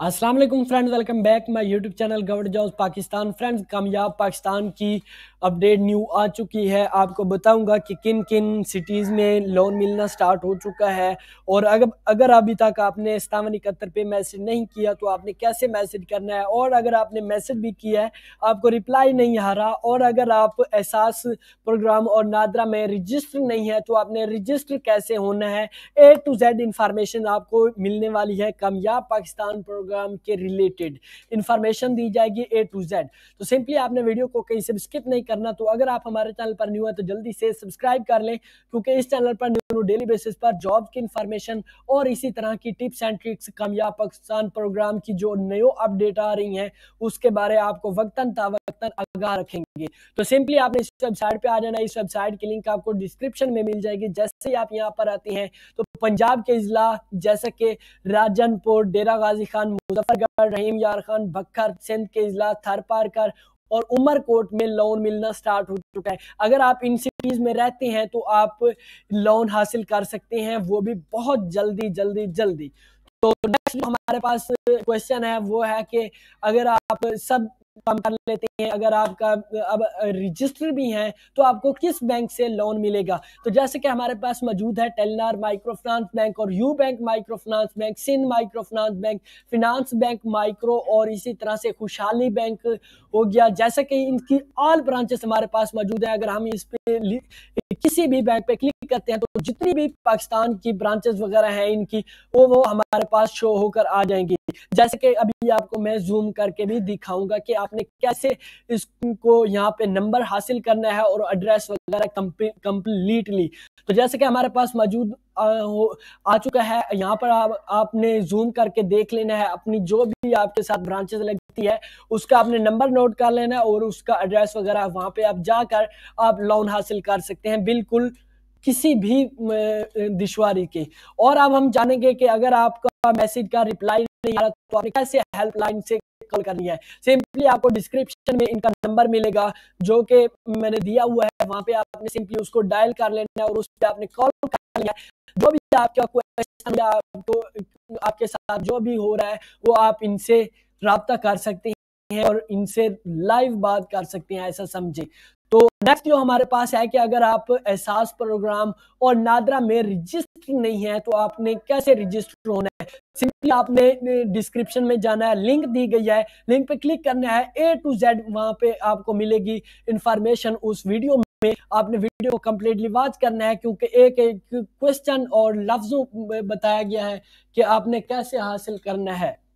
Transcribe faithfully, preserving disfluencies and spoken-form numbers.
अस्सलाम वालेकुम friends, welcome back my YouTube channel government jobs Pakistan. Friends, कामयाब पाकिस्तान की अपडेट न्यू आ चुकी है। आपको बताऊंगा कि किन किन सिटीज़ में लोन मिलना स्टार्ट हो चुका है और अगर अगर अभी तक आपने सतावन इकहत्तर पे मैसेज नहीं किया तो आपने कैसे मैसेज करना है, और अगर आपने मैसेज भी किया है आपको रिप्लाई नहीं आ रहा, और अगर आप एहसास प्रोग्राम और नादरा में रजिस्टर नहीं है तो आपने रजिस्टर कैसे होना है। ए टू जेड इंफॉर्मेशन आपको मिलने वाली है। कामयाब पाकिस्तान प्रोग्राम के रिलेटेड इंफॉर्मेशन दी जाएगी ए टू जेड। तो सिंपली आपने वीडियो को कहीं से स्किप नहीं करना। तो अगर आप हमारे चैनल पर न्यू है तो जल्दी से सब्सक्राइब कर लें, क्योंकि इस चैनल पर न्यू डेली बेसिस पर जॉब की इंफॉर्मेशन और इसी तरह की टिप्स एंड ट्रिक्स कामयाब पाकिस्तान प्रोग्राम की जो नयो अपडेट आ रही हैं उसके बारे आपको वक्तन तावक्तन आगाह रखेंगे। तो सिंपली आपने इस वेबसाइट पे आ जाना। इस वेबसाइट की लिंक आपको डिस्क्रिप्शन में मिल जाएगी। जैसे ही आप यहाँ पर आते हैं तो पंजाब के इजला जैसे कि राजनपुर, डेरा गाजी खान, मुजफ्फरगढ़, रहीम यार खान, बखर, सिंध के इजला, थर पारकर और उमरकोट में लोन मिलना स्टार्ट हो चुका है। अगर आप इन सिटीज में रहते हैं तो आप लोन हासिल कर सकते हैं, वो भी बहुत जल्दी जल्दी जल्दी। तो नेक्स्ट जो हमारे पास क्वेश्चन है वो है कि अगर आप सब काम कर लेते हैं, अगर आपका अब रजिस्टर भी है तो आपको किस बैंक से लोन मिलेगा। तो जैसे कि हमारे पास मौजूद है टेलनार माइक्रो फाइनेंस बैंक और U bank micro finance bank, Sindh micro finance bank, finance bank micro और इसी तरह से खुशहाली बैंक हो गया। जैसे कि इनकी ऑल ब्रांचेस हमारे पास मौजूद है। अगर हम इस पे किसी भी बैंक पे क्लिक करते हैं तो जितनी भी पाकिस्तान की ब्रांचेस वगैरह हैं इनकी वो वो हमारे पास शो होकर आ जाएंगी। जैसे कि अभी आपको मैं जूम करके भी दिखाऊंगा कि आपने कैसे इसको यहाँ पे नंबर हासिल करना है और एड्रेस वगैरह कंप्लीटली। तो जैसे कि हमारे पास मौजूद आ, आ चुका है। यहाँ पर आप, आपने जूम करके देख लेना है अपनी जो भी आपके साथ ब्रांचेस लगती है उसका आपने नंबर नोट कर लेना है और उसका एड्रेस वगैरह वहां पे आप जाकर आप लोन हासिल कर सकते हैं बिल्कुल किसी भी दुश्वारी के। और अब हम जानेंगे कि अगर आपका मैसेज का रिप्लाई नहीं आ रहा तो आपने कैसे हेल्पलाइन से कॉल करनी है। सिंपली आपको डिस्क्रिप्शन में इनका नंबर मिलेगा जो कि मैंने दिया हुआ है, वहां पे आपने सिंपली उसको डायल कर लेना है और उस पर आपने कॉल कर लिया। जो भी आपका क्वेश्चन या आपको आपके साथ जो भी हो रहा है वो आप इनसे राब्ता कर सकते हैं और इनसे लाइव बात कर सकते हैं, ऐसा समझे। तो नेक्स्ट जो हमारे पास है कि अगर आप एहसास प्रोग्राम और नादरा में रजिस्टर नहीं है तो आपने कैसे रजिस्टर होना है। सिंपली आपने डिस्क्रिप्शन में जाना है, लिंक दी गई है, लिंक पे क्लिक करना है। ए टू जेड वहां पे आपको मिलेगी इंफॉर्मेशन। उस वीडियो में आपने वीडियो को कंप्लीटली वॉच करना है, क्योंकि एक एक क्वेश्चन और लफ्जों में बताया गया है कि आपने कैसे हासिल करना है।